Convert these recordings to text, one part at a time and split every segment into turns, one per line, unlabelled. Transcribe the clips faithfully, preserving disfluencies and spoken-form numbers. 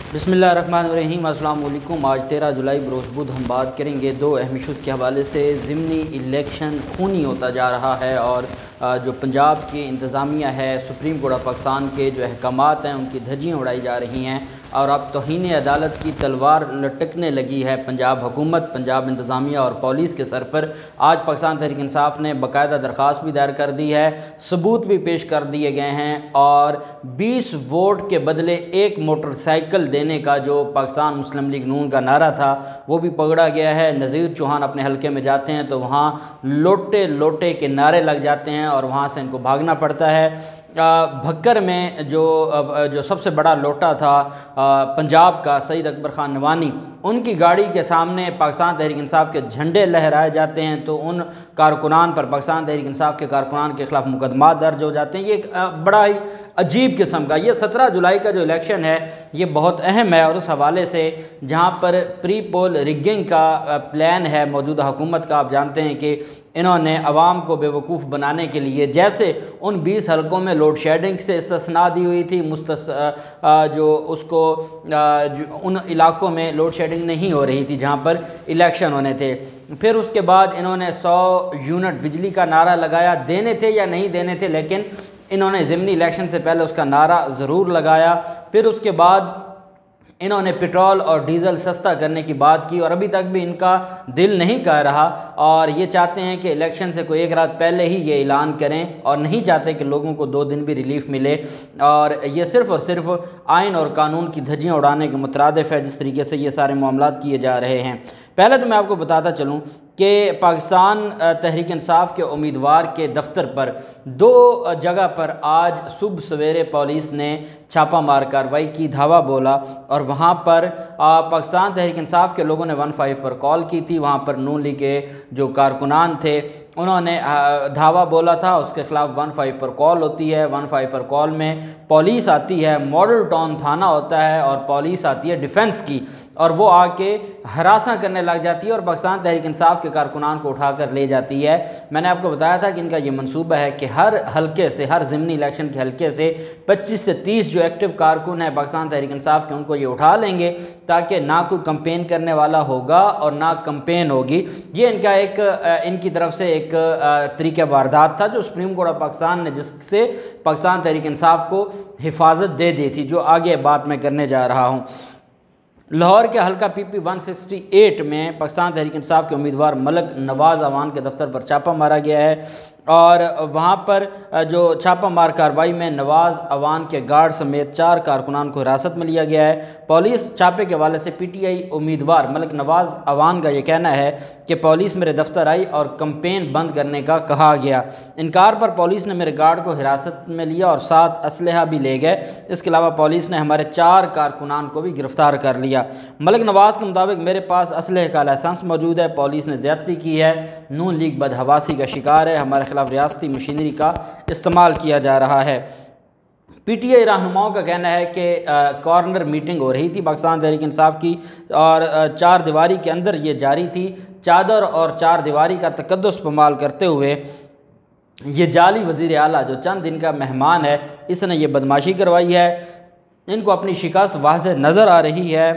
बिस्मिल्लाहिर्रहमानिर्रहीम, अस्सलाम वालेकुम। आज तेरह जुलाई बरोज़ बुध हम बात करेंगे दो अहम इशूज़ के हवाले से। ज़िमनी इलेक्शन खूनी होता जा रहा है और जो पंजाब की इंतज़ामिया है, सुप्रीम कोर्ट ऑफ पाकिस्तान के जो अहकामात हैं उनकी धज्जियाँ उड़ाई जा रही हैं और अब तौहीन अदालत की तलवार लटकने लगी है पंजाब हुकूमत, पंजाब इंतज़ामिया और पुलिस के सर पर। आज पाकिस्तान तहरीक इंसाफ ने बाकायदा दरख्वास्त भी दायर कर दी है, सबूत भी पेश कर दिए गए हैं और बीस वोट के बदले एक मोटरसाइकिल देने का जो पाकिस्तान मुस्लिम लीग नून का नारा था वो भी पकड़ा गया है। नज़ीर चौहान अपने हलके में जाते हैं तो वहाँ लोटे लोटे के नारे लग जाते हैं और वहाँ से इनको भागना पड़ता है। भक्कर में जो जो सबसे बड़ा लोटा था पंजाब का सईद अकबर ख़ान नवानी, उनकी गाड़ी के सामने पाकिस्तान तहरीक इंसाफ के झंडे लहराए जाते हैं तो उन कारकुनान पर, पाकिस्तान तहरीक इंसाफ के कारकुनान के ख़िलाफ़ मुकदमा दर्ज हो जाते हैं। ये एक बड़ा ही अजीब किस्म का, ये सत्रह जुलाई का जो इलेक्शन है ये बहुत अहम है और उस हवाले से जहाँ पर प्री पोल रिगिंग का प्लान है मौजूदा हुकूमत का, आप जानते हैं कि इन्होंने अवाम को बेवकूफ़ बनाने के लिए, जैसे उन बीस हलकों में लोड शेडिंग से इस्तिस्ना दी हुई थी, मुस्तस जो उसको जो उन इलाकों में लोड शेडिंग नहीं हो रही थी जहाँ पर इलेक्शन होने थे। फिर उसके बाद इन्होंने सौ यूनिट बिजली का नारा लगाया, देने थे या नहीं देने थे, लेकिन इन्होंने ज़िमनी इलेक्शन से पहले उसका नारा ज़रूर लगाया। फिर उसके बाद इन्होंने पेट्रोल और डीज़ल सस्ता करने की बात की और अभी तक भी इनका दिल नहीं कह रहा और ये चाहते हैं कि इलेक्शन से कोई एक रात पहले ही ये ऐलान करें और नहीं चाहते कि लोगों को दो दिन भी रिलीफ मिले। और ये सिर्फ़ और सिर्फ आइन और कानून की धज्जियाँ उड़ाने के मुतरादिफ है जिस तरीके से ये सारे मामलात किए जा रहे हैं। पहले तो मैं आपको बताता चलूँ कि पाकिस्तान तहरीक इंसाफ के उम्मीदवार के दफ्तर पर दो जगह पर आज सुबह सवेरे पुलिस ने छापा मार कार्रवाई की, धावा बोला और वहाँ पर पाकिस्तान तहरीक इंसाफ के लोगों ने वन फाइव पर कॉल की थी। वहाँ पर नून लीग के जो कारकुनान थे उन्होंने धावा बोला था, उसके ख़िलाफ़ वन फाइव पर कॉल होती है। वन फाइव पर कॉल में पुलिस आती है, मॉडल टाउन थाना होता है और पुलिस आती है डिफेंस की और वो आके हरासा करने लग जाती है और पाकिस्तान तहरीक इंसाफ के कारकुनान को उठाकर ले जाती है। मैंने आपको बताया था कि इनका ये मंसूबा है कि हर हलके से, हर ज़िमनी इलेक्शन के हलके से पच्चीस से तीस जो एक्टिव कारकुन हैं पाकिस्तान तहरीक इंसाफ के, उनको ये उठा लेंगे ताकि ना कोई कंपेन करने वाला होगा और ना कंपेन होगी। ये इनका एक इनकी तरफ से एक तरीक़ा वारदात था जो सुप्रीम कोर्ट ऑफ पाकिस्तान ने, जिससे पाकिस्तान तहरीक इंसाफ को हिफाजत दे दी थी, जो आगे बात मैं करने जा रहा हूँ। लाहौर के हल्का P P one sixty eight में पाकिस्तान तहरीक इंसाफ के उम्मीदवार मलक नवाज़ अवान के दफ्तर पर छापा मारा गया है और वहाँ पर जो छापा मार कार्रवाई में नवाज़ अवान के गार्ड समेत चार कारकुनान को हिरासत में लिया गया है। पुलिस छापे के हवाले से पी टी आई उम्मीदवार मलक नवाज़ अवान का ये कहना है कि पुलिस मेरे दफ्तर आई और कंपेन बंद करने का कहा गया। इनकार पर पुलिस ने मेरे गार्ड को हिरासत में लिया और साथ असलहा भी ले गए। इसके अलावा पुलिस ने हमारे चार कारकुनान को भी गिरफ़्तार कर लिया। मलक नवाज़ के मुताबिक मेरे पास असलहे का लाइसेंस मौजूद है, पुलिस ने ज़्यादती की है, नून लीग बदहवासी का शिकार है, हमारे खिलाफ रियासती मशीनरी का इस्तेमाल किया जा रहा है। पी टी आई रहनुमाओं का कहना है कि कॉर्नर मीटिंग हो रही थी पाकिस्तान तहरीक इंसाफ की और चार दीवारी के अंदर ये जारी थी। चादर और चार दीवारी का तकद्दुस इस्तेमाल करते हुए ये जाली वज़ीर आला जो चंद दिन का मेहमान है, इसने ये बदमाशी करवाई है। इनको अपनी शिकस्त वाज़ेह नज़र आ रही है,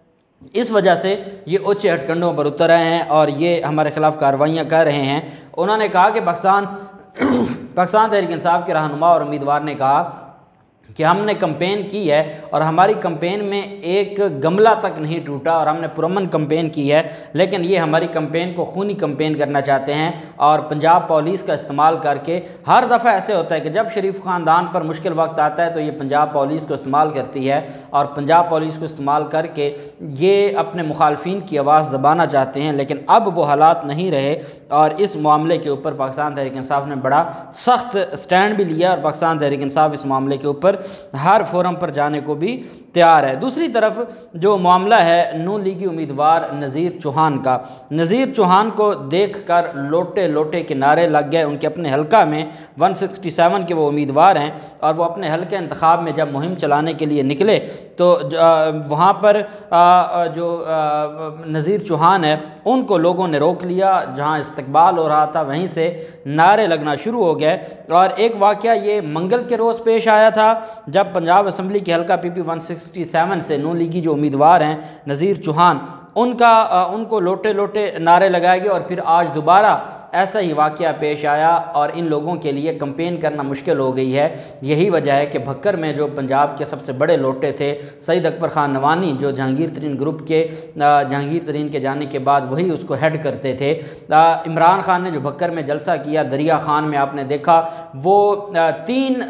इस वजह से ये ऊंचे हथकंडों पर उतर रहे हैं और ये हमारे ख़िलाफ़ कार्रवाइयाँ कर रहे हैं। उन्होंने कहा कि पाकिस्तान पाकिस्तान तहरीक इंसाफ के रहनुमा और उम्मीदवार ने कहा कि हमने कंपेन की है और हमारी कंपेन में एक गमला तक नहीं टूटा और हमने पुरअमन कंपेन की है, लेकिन ये हमारी कंपेन को खूनी कंपेन करना चाहते हैं और पंजाब पुलिस का इस्तेमाल करके हर दफ़ा ऐसे होता है कि जब शरीफ ख़ानदान पर मुश्किल वक्त आता है तो ये पंजाब पुलिस को इस्तेमाल करती है और पंजाब पुलिस को इस्तेमाल करके ये अपने मुखालफिन की आवाज़ दबाना चाहते हैं। लेकिन अब वो हालात नहीं रहे और इस मामले के ऊपर पाकिस्तान तहरीक इंसाफ ने बड़ा सख्त स्टैंड भी लिया और पाकिस्तान तहरीक इंसाफ इस मामले के ऊपर हर फोरम पर जाने को भी तैयार है। दूसरी तरफ जो मामला है नून लीगी उम्मीदवार नज़ीर चौहान का, नज़ीर चौहान को देखकर लोटे लोटे के नारे लग गए। उनके अपने हलका में एक सौ सड़सठ के वो उम्मीदवार हैं और वो अपने हलके इंतखाब में जब मुहिम चलाने के लिए निकले तो वहाँ पर जो नज़ीर चौहान है उनको लोगों ने रोक लिया। जहां इस्तकबाल हो रहा था वहीं से नारे लगना शुरू हो गए। और एक वाक़या ये मंगल के रोज़ पेश आया था जब पंजाब असम्बली के हल्का P P one sixty seven से नून लीगी जो उम्मीदवार हैं नज़ीर चौहान, उनका उनको लोटे लोटे नारे लगाए गए। और फिर आज दोबारा ऐसा ही वाक़या पेश आया और इन लोगों के लिए कंपेन करना मुश्किल हो गई है। यही वजह है कि भक्कर में जो पंजाब के सबसे बड़े लोटे थे सईद अकबर ख़ान नवानी, जो जहांगीर तरीन ग्रुप के जहांगीर तरीन के जाने के बाद वही उसको हेड करते थे, इमरान खान ने जो भक्कर में जलसा किया, दरिया खान में आपने देखा वो तीन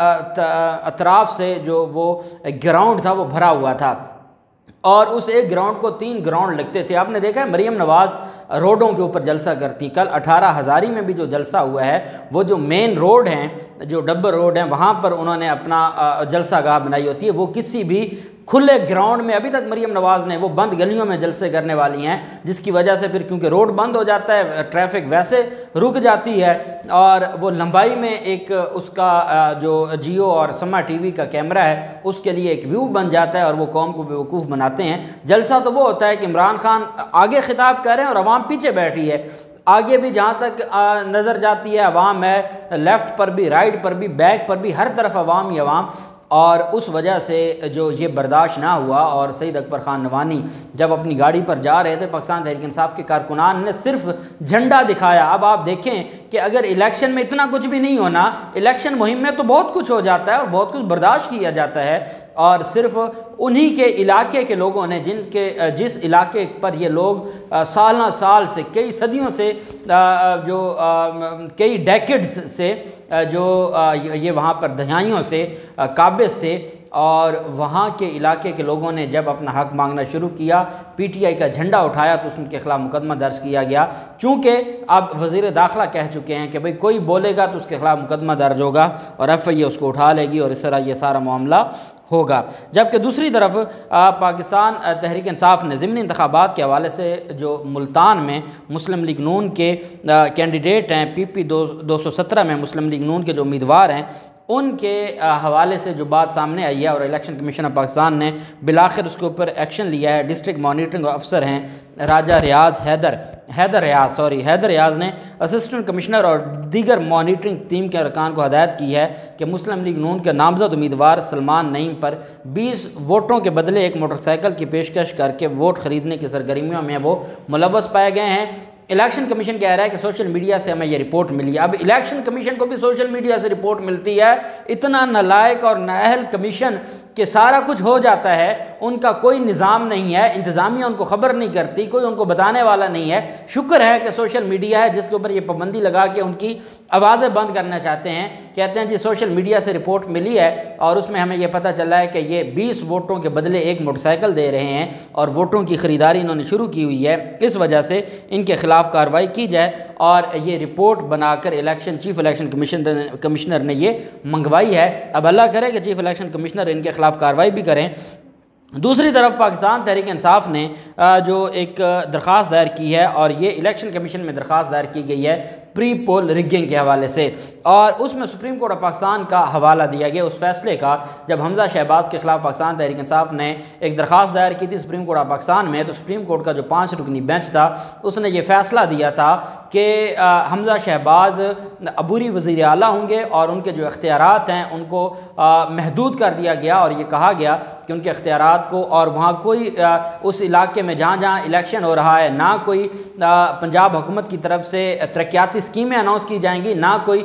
अतराफ़ से जो वो ग्राउंड था वो भरा हुआ था और उस एक ग्राउंड को तीन ग्राउंड लगते थे। आपने देखा है मरियम नवाज़ रोडों के ऊपर जलसा करती। कल अठारह हज़ारी में भी जो जलसा हुआ है वो जो मेन रोड हैं, जो डब्बर रोड हैं, वहाँ पर उन्होंने अपना जलसा गाह बनाई होती है। वो किसी भी खुले ग्राउंड में अभी तक मरियम नवाज़ ने वो बंद गलियों में जलसे करने वाली हैं, जिसकी वजह से फिर क्योंकि रोड बंद हो जाता है, ट्रैफिक वैसे रुक जाती है और वो लंबाई में एक उसका जो जियो और समा टीवी का कैमरा है उसके लिए एक व्यू बन जाता है और वो कौम को बेवकूफ़ बनाते हैं। जलसा तो वो होता है कि इमरान खान आगे खिताब कर रहे हैं और अवाम पीछे बैठी है। आगे भी जहाँ तक नज़र जाती है अवाम है, लेफ़्ट पर भी, राइट पर भी, बैक पर भी, हर तरफ अवाम ही अवाम। और उस वजह से जो ये बर्दाश्त ना हुआ और सईद अकबर ख़ान नवानी जब अपनी गाड़ी पर जा रहे थे, पाकिस्तान तहरीक इंसाफ के कारकुनान ने सिर्फ झंडा दिखाया। अब आप देखें कि अगर इलेक्शन में इतना कुछ भी नहीं होना, इलेक्शन मुहिम में तो बहुत कुछ हो जाता है और बहुत कुछ बर्दाश्त किया जाता है। और सिर्फ उन्हीं के इलाके के लोगों ने, जिनके जिस इलाके पर ये लोग साल साल से, कई सदियों से, जो कई डेकेड्स से जो ये वहाँ पर दहाइयों से काबिज थे, और वहाँ के इलाके के लोगों ने जब अपना हक मांगना शुरू किया, पीटीआई का झंडा उठाया तो उनके खिलाफ मुकदमा दर्ज किया गया। चूँकि अब वज़ीर दाखिला कह चुके हैं कि भाई कोई बोलेगा तो उसके खिलाफ मुकदमा दर्ज होगा और एफ आई ए उसको उठा लेगी और इस तरह ये सारा मामला होगा। जबकि दूसरी तरफ पाकिस्तान तहरीक इंसाफ ने ज़िमनी इंतखाबात के हवाले से जो मुल्तान में मुस्लिम लीग नून के कैंडिडेट हैं, पी पी दो दो सौ सत्रह में मुस्लिम लीग नून के जो उम्मीदवार हैं, उनके हवाले से जो बात सामने आई है और इलेक्शन कमीशन ऑफ पाकिस्तान ने बिलाखिर उसके ऊपर एक्शन लिया है। डिस्ट्रिक्ट मॉनिटरिंग अफसर हैं राजा रियाज हैदर हैदर रियाज सॉरी हैदर रियाज ने असिस्टेंट कमिश्नर और दीगर मॉनिटरिंग टीम के अरकान को हदायत की है कि मुस्लिम लीग नून के नामजद उम्मीदवार सलमान नईम पर बीस वोटों के बदले एक मोटरसाइकिल की पेशकश करके वोट खरीदने की सरगर्मियों में वो मुलव्वस पाए गए हैं। इलेक्शन कमीशन कह रहा है कि सोशल मीडिया से हमें ये रिपोर्ट मिली। अब इलेक्शन कमीशन को भी सोशल मीडिया से रिपोर्ट मिलती है। इतना नालायक और नाअहल कमीशन कि सारा कुछ हो जाता है, उनका कोई निज़ाम नहीं है, इंतज़ामिया उनको ख़बर नहीं करती, कोई उनको बताने वाला नहीं है। शुक्र है कि सोशल मीडिया है जिसके ऊपर ये पाबंदी लगा के उनकी आवाज़ें बंद करना चाहते हैं। कहते हैं जी सोशल मीडिया से रिपोर्ट मिली है और उसमें हमें यह पता चला है कि ये बीस वोटों के बदले एक मोटरसाइकिल दे रहे हैं और वोटों की ख़रीदारी इन्होंने शुरू की हुई है। इस वजह से इनके खिलाफ कार्रवाई की जाए और ये रिपोर्ट बनाकर election chief election commission commissioner ने ये मंगवाई है। अब अल्लाह करे कि चीफ इलेक्शन कमिश्नर इनके खिलाफ कार्रवाई भी करें। दूसरी तरफ पाकिस्तान तहरीक इंसाफ ने जो एक दरख्वास्त दायर की है और ये इलेक्शन कमीशन में दरख्वास्त दायर की गई है प्री पोल रिगिंग के हवाले से, और उसमें सुप्रीम कोर्ट ऑफ पाकिस्तान का हवाला दिया गया उस फैसले का जब हमजा शहबाज के खिलाफ पाकिस्तान तहरीक इंसाफ ने एक दरख्वास्त दायर की थी सुप्रीम कोर्ट ऑफ पाकिस्तान में। तो सुप्रीम कोर्ट का जो पाँच रुकनी बेंच था उसने ये फैसला दिया था कि हमजा शहबाज अबूरी वज़ीर आला होंगे और उनके जो इख्तियारात हैं उनको आ, महदूद कर दिया गया और ये कहा गया कि उनके इख्तियारात को, और वहाँ कोई आ, उस इलाके में जहाँ जहाँ इलेक्शन हो रहा है ना कोई आ, पंजाब हुकूमत की तरफ से तरक्याती स्कीमें अनाउंस की जाएंगी, ना कोई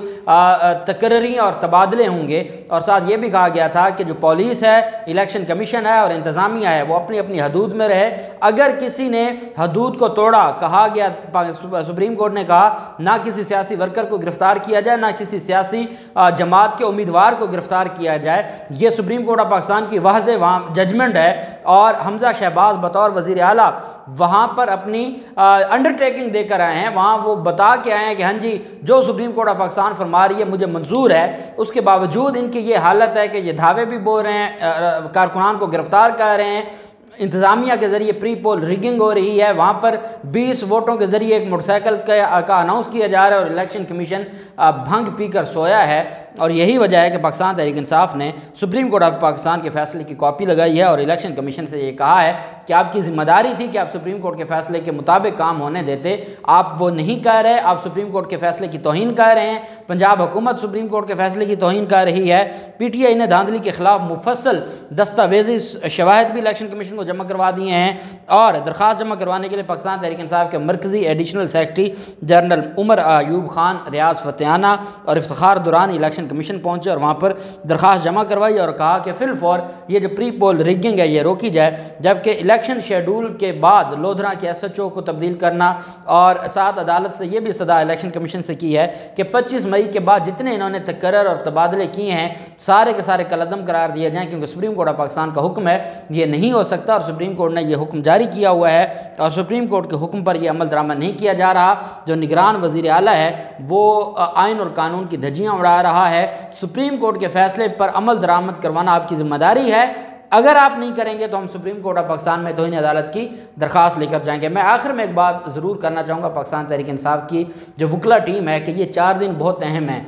तकर्री और तबादले होंगे। और साथ ये भी कहा गया था कि जो पुलिस है, इलेक्शन कमीशन है और इंतज़ामिया है वो अपनी अपनी हदूद में रहे। अगर किसी ने हदूद को तोड़ा, कहा गया सुप्रीम कोर्ट ने कहा ना किसी सियासी वर्कर को गिरफ्तार किया जाए, ना किसी सियासी जमात के उम्मीदवार को गिरफ्तार किया जाए। ये सुप्रीम कोर्ट ऑफ पाकिस्तान की वाज़ेह वहाँ जजमेंट है और हमजा शहबाज बतौर वज़ीर आला वहाँ पर अपनी अंडरटेकिंग देकर आए हैं। वहाँ वो बता के आए हैं कि हाँ जी जो सुप्रीम कोर्ट ऑफ पाकिस्तान फरमा रही है मुझे मंजूर है। उसके बावजूद इनकी ये हालत है कि ये धावे भी बोल रहे हैं, कारकुनान को गिरफ्तार कर रहे हैं इंतज़ामिया के ज़रिए प्री पोल रिगिंग हो रही है, वहाँ पर बीस वोटों के ज़रिए एक मोटरसाइकिल का, का अनाउंस किया जा रहा है और इलेक्शन कमीशन भंग पीकर सोया है। और यही वजह है कि पाकिस्तान तहरीक इंसाफ ने सुप्रीम कोर्ट ऑफ पाकिस्तान के फैसले की कॉपी लगाई है और इलेक्शन कमीशन से ये कहा है कि आपकी जिम्मेदारी थी कि आप सुप्रीम कोर्ट के फैसले के मुताबिक काम होने देते, आप वो नहीं कर रहे, आप सुप्रीम कोर्ट के फैसले की तौहीन कर रहे हैं। पंजाब हुकूमत सुप्रीम कोर्ट के फैसले की तौहीन कर रही है। पी टी आई ने धांधली के खिलाफ मुफस्सल दस्तावेजी शवाहिद भी इलेक्शन कमीशन को जमा करवा दिए हैं और दरख्वास्त जमा करवाने के लिए पाकिस्तान तहरीक इंसाफ के मरकजी additional secretary general Umar Ayub Khan, Riaz Fatehana और इफ्तिखार दुरानी इलेक्शन कमीशन पहुंचे और वहाँ पर दरख्वास्त जमा करवाई और कहा कि फिल फॉर ये जो प्री पोल रिगिंग है ये रोकी जाए, जबकि इलेक्शन शेड्यूल के बाद लोधरा के एस एच ओ को तब्दील करना और साथ अदालत से ये भी इस्तदा इलेक्शन कमीशन से की है कि पच्चीस मई के बाद जितने इन्होंने तकर्रर और तबादले किए हैं सारे के सारे कलअदम करार दिए जाएँ, क्योंकि सुप्रीम कोर्ट ऑफ पाकिस्तान का हुक्म है ये नहीं हो सकता और सुप्रीम कोर्ट ने यह हुक्म जारी किया हुआ है और सुप्रीम कोर्ट के हुक्म पर यह अमल दरामद नहीं किया जा रहा। जो निगरान वज़ीर आला है वो आइन और कानून की धज्जियाँ उड़ा रहा है। सुप्रीम कोर्ट के फैसले पर अमल दरामद करवाना आपकी जिम्मेदारी है, अगर आप नहीं करेंगे तो हम सुप्रीम कोर्ट ऑफ पाकिस्तान में तौहीन अदालत की दरख्वास्त लेकर जाएंगे। मैं आखिर में एक बात ज़रूर करना चाहूँगा पाकिस्तान तहरीक इंसाफ की जो वकला टीम है कि ये चार दिन बहुत अहम है।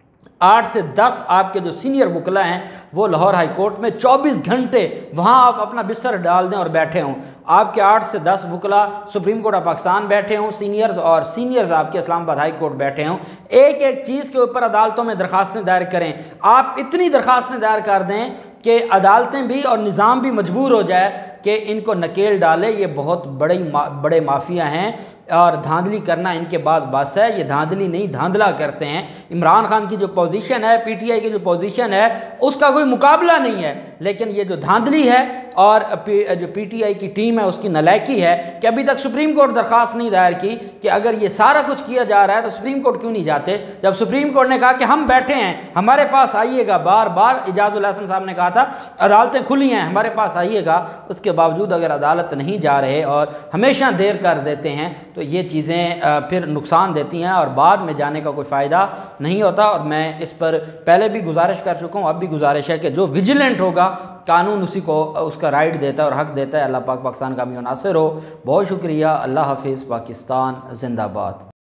आठ से दस आपके जो सीनियर वकला हैं वो लाहौर हाई कोर्ट में चौबीस घंटे वहाँ आप अपना बिस्तर डाल दें और बैठे हों। आपके आठ से दस वकला सुप्रीम कोर्ट ऑफ पाकिस्तान बैठे हों सीनियर्स, और सीनियर्स आपके इस्लामाबाद हाई कोर्ट बैठे हों। एक एक चीज़ के ऊपर अदालतों में दरख्वास्तें दायर करें। आप इतनी दरख्वास्तें दायर कर दें कि अदालतें भी और निज़ाम भी मजबूर हो जाए कि इनको नकेल डाले। ये बहुत बड़े मा, बड़े माफिया हैं और धांधली करना इनके बाद बस है। ये धांधली नहीं धांधला करते हैं। इमरान खान की जो पोजीशन है, पीटीआई की जो पोजीशन है, उसका कोई मुकाबला नहीं है, लेकिन ये जो धांधली है और जो पीटीआई की टीम है उसकी नलायकी है कि अभी तक सुप्रीम कोर्ट दरख्वास्त नहीं दायर की कि अगर ये सारा कुछ किया जा रहा है तो सुप्रीम कोर्ट क्यों नहीं जाते। जब सुप्रीम कोर्ट ने कहा कि हम बैठे हैं, हमारे पास आइएगा, बार बार इजाजुल हसन साहब ने कहा था अदालतें खुली हैं, हमारे पास आइएगा, उसके बावजूद अगर अदालत नहीं जा रहे और हमेशा देर कर देते हैं तो ये चीज़ें फिर नुकसान देती हैं और बाद में जाने का कोई फ़ायदा नहीं होता। और मैं इस पर पहले भी गुजारिश कर चुका हूँ, अब भी गुजारिश है कि जो विजिलेंट होगा कानून उसी को उसका राइट देता है और हक़ देता है। अल्लाह पाक पाकिस्तान का अमीन नासिर हो। बहुत शुक्रिया। अल्लाह हाफिज़। पाकिस्तान जिंदाबाद।